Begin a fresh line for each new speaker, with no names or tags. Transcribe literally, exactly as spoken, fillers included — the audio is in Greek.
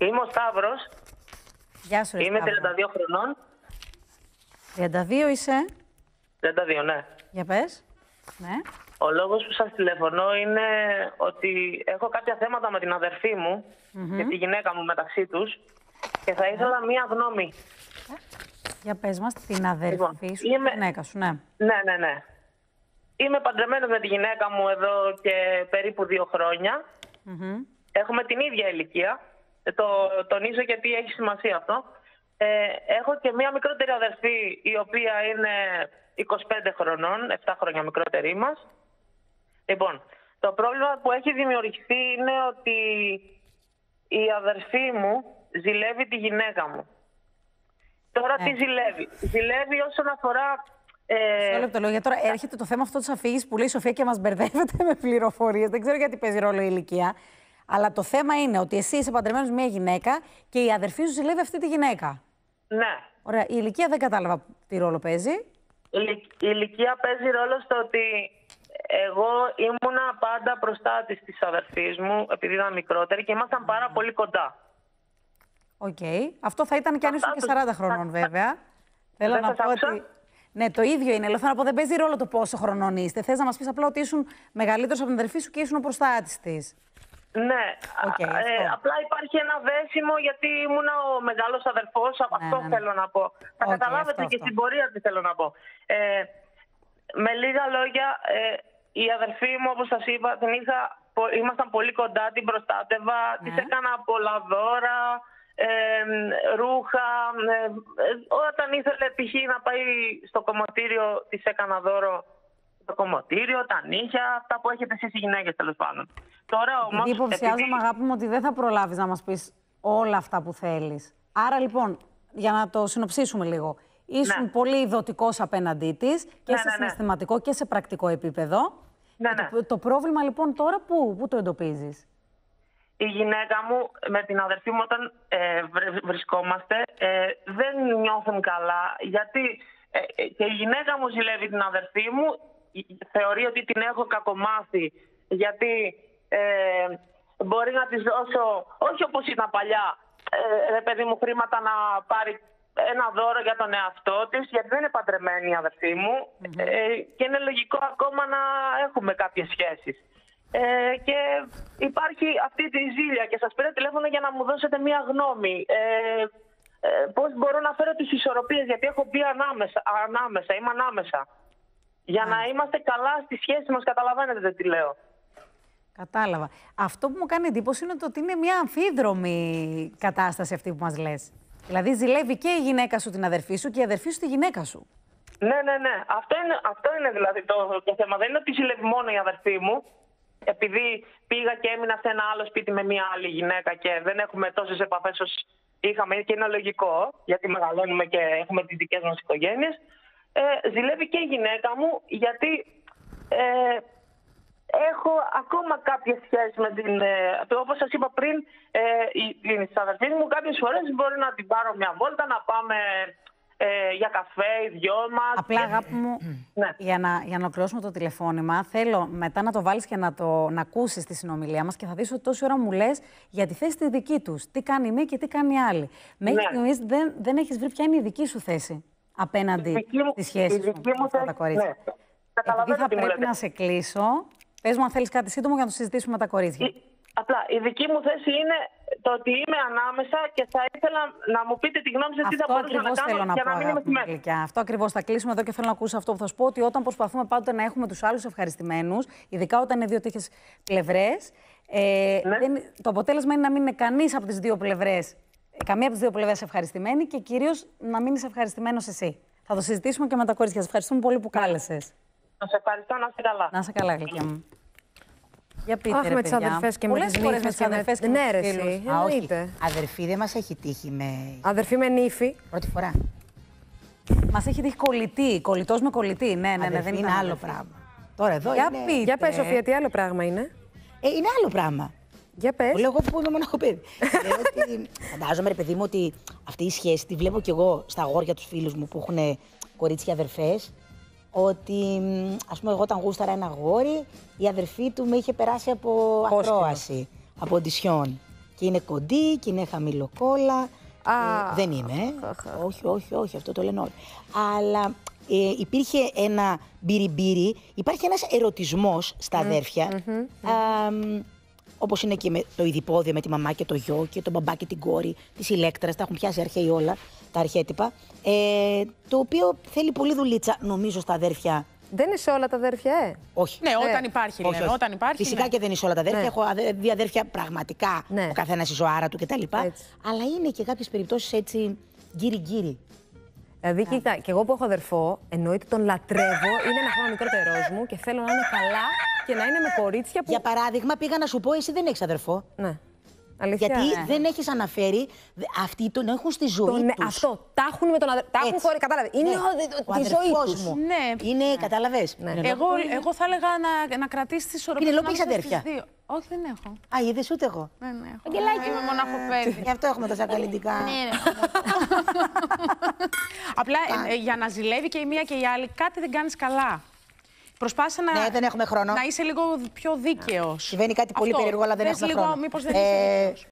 Είμαι ο Σταύρος.
Γεια σου, ρε
Είμαι
Σταύρο.
τριάντα δύο χρονών.
τριάντα δύο είσαι.
τριάντα δύο, ναι.
Για πες. Ναι.
Ο λόγος που σας τηλεφωνώ είναι ότι έχω κάποια θέματα με την αδερφή μου
Mm-hmm.
και τη γυναίκα μου μεταξύ τους και θα ήθελα μία γνώμη.
Για πες μας την αδερφή
Λοιπόν,
σου και
είμαι-
τη γυναίκα σου, ναι.
Ναι, ναι, ναι. Είμαι παντρεμένος με τη γυναίκα μου εδώ και περίπου δύο χρόνια.
Mm-hmm.
Έχουμε την ίδια ηλικία. Ε, Το τονίζω γιατί έχει σημασία αυτό. Ε, έχω και μία μικρότερη αδερφή, η οποία είναι είκοσι πέντε χρονών, επτά χρόνια μικρότερη μας. Λοιπόν, το πρόβλημα που έχει δημιουργηθεί είναι ότι η αδερφή μου ζηλεύει τη γυναίκα μου. Τώρα
Ναι.
τι ζηλεύει. Ζηλεύει όσον αφορά... Ε,
Μισό λεπτό λόγο, γιατί τώρα έρχεται το θέμα αυτό της αφήγησης που λέει η Σοφία και μας μπερδεύεται με πληροφορίες. Δεν ξέρω γιατί παίζει ρόλο η ηλικία. Αλλά το θέμα είναι ότι εσύ είσαι παντρεμένος με μια γυναίκα και η αδερφή σου ζηλεύει αυτή τη γυναίκα.
ναι.
Ωραία. Η ηλικία δεν κατάλαβα τι ρόλο παίζει.
Η ηλικ- η ηλικία παίζει ρόλο στο ότι εγώ ήμουνα πάντα μπροστά της της αδερφής μου, επειδή ήταν μικρότερη και ήμασταν πάρα πολύ κοντά.
Οκ. Αυτό θα ήταν και αν ήσουν και
Αυτά το-
σαράντα χρονών, βέβαια. Θέλω
Δεν
να
σας
πω
άκουσα.
ότι. Ναι, το ίδιο είναι. Θέλω να πω δεν παίζει ρόλο το πόσο χρονών είστε. Θες να μας πεις απλά ότι ήσουν μεγαλύτερος από την αδερφή σου και ήσουν ο προστάτης της.
Ναι,
Οκ,
α-
αυτό.
ε, απλά υπάρχει ένα δέσιμο γιατί ήμουνα ο μεγάλος αδερφός, αυτό
ναι, ναι.
θέλω να πω. Θα
Οκ,
καταλάβετε
αυτό,
και
αυτό.
στην πορεία τι θέλω να πω. Ε, με λίγα λόγια, ε, η αδερφή μου, όπως σας είπα, την είχα, πο- ήμασταν πολύ κοντά, την προστάτευα,
Ναι.
της έκανα πολλά δώρα, ε, ρούχα. Ε, ε, όταν ήθελε π.χ. να πάει στο κομμωτήριο, της έκανα δώρο το κομμωτήριο, τα νύχια, αυτά που έχετε εσείς οι γυναίκες τέλος πάντων. Τώρα όμως,
Γιατί υποψιάζομαι,
επειδή-
αγάπη μου, ότι δεν θα προλάβεις να μας πεις όλα αυτά που θέλεις. Άρα, λοιπόν, για να το συνοψίσουμε λίγο. Ήσουν
Ναι.
πολύ ειδωτικός απέναντί της και
Ναι,
σε
ναι, ναι.
συναισθηματικό και σε πρακτικό επίπεδο.
Ναι,
Και
ναι.
Το, το πρόβλημα, λοιπόν, τώρα πού, πού το εντοπίζεις.
Η γυναίκα μου με την αδερφή μου όταν ε, βρε- βρισκόμαστε ε, δεν νιώθουν καλά γιατί ε, ε, και η γυναίκα μου ζηλεύει την αδερφή μου, ε, θεωρεί ότι την έχω κακομάθει γιατί ε, μπορεί να της δώσω, όχι όπως ήταν παλιά, ε, ρε παιδί μου, χρήματα να πάρει ένα δώρο για τον εαυτό της, γιατί δεν είναι παντρεμένη η αδερφή μου ε, και είναι λογικό ακόμα να έχουμε κάποιες σχέσεις. Ε, και υπάρχει αυτή τη ζήλια και σας πήρα τηλέφωνο για να μου δώσετε μία γνώμη. Ε, ε, πώς μπορώ να φέρω τις ισορροπίες, γιατί έχω μπει ανάμεσα, ανάμεσα είμαι ανάμεσα. Για να είμαστε καλά στη σχέση μας, καταλαβαίνετε τι λέω.
Κατάλαβα. Αυτό που μου κάνει εντύπωση είναι το ότι είναι μια αμφίδρομη κατάσταση αυτή που μας λες. Δηλαδή, ζηλεύει και η γυναίκα σου την αδερφή σου και η αδερφή σου τη γυναίκα σου.
Ναι, ναι, ναι. Αυτό είναι, αυτό είναι δηλαδή το, το θέμα. Δεν είναι ότι ζηλεύει μόνο η αδερφή μου. Επειδή πήγα και έμεινα σε ένα άλλο σπίτι με μια άλλη γυναίκα και δεν έχουμε τόσες επαφές όσο είχαμε και είναι λογικό, γιατί μεγαλώνουμε και έχουμε τις δικές μας οικογένειες. Ε, ζηλεύει και η γυναίκα μου, γιατί ε, έχω ακόμα κάποιες σχέσεις με την... Ε, όπως σας είπα πριν, ε, η, η αδερφή μου κάποιες φορές μπορεί να την πάρω μια βόλτα, να πάμε ε, για καφέ, οι δυο μας.
Απλά, αγάπη μου,
Ναι.
για, να, για να ολοκληρώσουμε το τηλεφώνημα, θέλω μετά να το βάλεις και να, το, να ακούσεις τη συνομιλία μας και θα δεις ότι τόση ώρα μου λες για τη θέση τη δική τους. Τι κάνει η μία και τι κάνει η άλλη. Μέχρι
Ναι.
στιγμής δεν, δεν έχεις βρει ποια είναι η δική σου θέση απέναντι
Η δική μου-
στη σχέση
η
σου
δική
με
μου
αυτά τα
θέση,
κορίτσια.
ναι.
Επειδή
Καταλαβαίνω
θα
τι μου
πρέπει
λέτε.
να σε κλείσω, πες μου αν θέλεις κάτι σύντομο για να το συζητήσουμε με τα κορίτσια.
Η- Απλά η δική μου θέση είναι το ότι είμαι ανάμεσα και θα ήθελα να μου πείτε τη γνώμη σας τι θα
Αυτό
μπορούσα να
ακριβώς θέλω
κάνω
να
για
πω,
να μην είμαι
αγάπη
στη
μου
μέση.
γλυκιά. Αυτό ακριβώς θα κλείσουμε εδώ και θέλω να ακούσω αυτό που θα σου πω, ότι όταν προσπαθούμε πάντοτε να έχουμε τους άλλους ευχαριστημένους, ειδικά όταν είναι δύο τέτοιες πλευρές, ε,
Ναι.
δεν, το αποτέλεσμα είναι να μην είναι κανείς από τις δύο πλευρές, καμία από τις δύο πλευρές ευχαριστημένη και κυρίως να μην είσαι ευχαριστημένος εσύ. Θα το συζητήσουμε και με τα κορίτσια. Σας ευχαριστούμε πολύ που κάλεσες.
Σας ευχαριστώ, να είστε καλά.
Να είσαι καλά, γλυκιά μου. Για πείτε,
Αχ,
ρε,
με τις
παιδιά.
αδερφές και με
Πολλές
τις
φορές
νύφες
με τις
και με-
αδερφές και
Ναι,
με
ρε,
τους
εσύ.
φίλους.
Ε,
Α, όχι.
εννοείται.
Αδερφή δεν μας έχει τύχει με
Αδερφή με νύφη.
πρώτη φορά.
Μας έχει τύχει κολλητή, κολλητός με κολλητή. Ναι, ναι, ναι,
Αδερφή
δεν
είναι
ήταν
άλλο
αδερφή.
πράγμα. Τώρα εδώ
Για
είναι...
πείτε.
Για πες, Σοφία, τι άλλο πράγμα είναι.
Ε, είναι άλλο πράγμα.
Για πες.
Που λέω εγώ που είμαι μοναχό παιδί. Λέω ότι φαντάζομαι, ρε παιδί μου, ότι αυτή η σχέση τη βλέπω κι εγώ στα αγόρια τους φίλους μου που έχουν κορίτσια αδερφές. Ότι, ας πούμε, εγώ όταν γούσταρα ένα αγόρι, η αδερφή του με είχε περάσει από
Κόσκινο.
ακρόαση, από οντισιόν. Και Και είναι κοντή και είναι χαμηλοκόλα.
Α,
ε, δεν είμαι. Ε. όχι, όχι, όχι, αυτό το λένε όλοι. Αλλά ε, υπήρχε ένα μπιριμπίρι, υπάρχει ένας ερωτισμός στα αδέρφια. Mm-hmm. Α, όπως είναι και με το ειδιπόδιο με τη μαμά και το γιο και τον μπαμπά και την κόρη της Ηλέκτρας, τα έχουν πιάσει αρχαίοι όλα, τα αρχέτυπα. Ε, το οποίο θέλει πολύ δουλίτσα, νομίζω, στα αδέρφια.
Δεν είναι σε όλα τα αδέρφια, ε.
Όχι.
Ναι, όταν
Ε,
υπάρχει,
όχι,
λένε,
όχι.
όταν υπάρχει.
Φυσικά
ναι.
και δεν είναι σε όλα τα αδέρφια.
Ναι.
Έχω αδε- δύο αδέρφια πραγματικά.
Ναι.
Ο καθένας η ζωάρα του κτλ.
Έτσι.
Αλλά είναι και κάποιες περιπτώσεις έτσι γκύρι-γκύρι.
Δηλαδή, κοίτα, και εγώ που έχω αδερφό, εννοείται τον λατρεύω, είναι ένα χρόνο μικρότερός μου και θέλω να είναι καλά και να είναι με κορίτσια που.
Για παράδειγμα, πήγα να σου πω, εσύ δεν έχεις αδερφό.
Ναι. Αλήθεια.
Γιατί
Ναι.
δεν έχεις αναφέρει, δε- αυτοί τον έχουν στη ζωή
Τον, ναι,
τους.
αυτό. Τα έχουν με τον αδερφό. Τα έχουν
Έτσι.
χωρί, κατάλαβε. Είναι
Ναι.
ο, ο,
Ο
τη ζωή
αδερφός
τους.
μου.
Ναι.
Είναι, κατάλαβες.
Ναι.
Εγώ, εγώ θα έλεγα να, να κρατήσει τη ισορροπία.
Πινελόπη, έχεις
ανάμεσα στις
αδέρφια?
δύο. Όχι, δεν έχω.
Α, είδες, ούτε εγώ.
Δεν έχω.
Αγγελάκι
Είμαι
μου.
μονάχο παιδί.
Γι' αυτό έχουμε τόσα καλλιτικά.
Απλά ε, ε, για να ζηλεύει και η μία και η άλλη, κάτι δεν κάνεις καλά. Προσπάθησε να,
Ναι, δεν έχουμε χρόνο.
να είσαι λίγο πιο δίκαιος.
Συμβαίνει κάτι πολύ
Αυτό.
περίεργο, αλλά δεν
Δες
έχουμε
λίγο,
χρόνο.
μήπως δεν
Ε,
είσαι δίκαιος.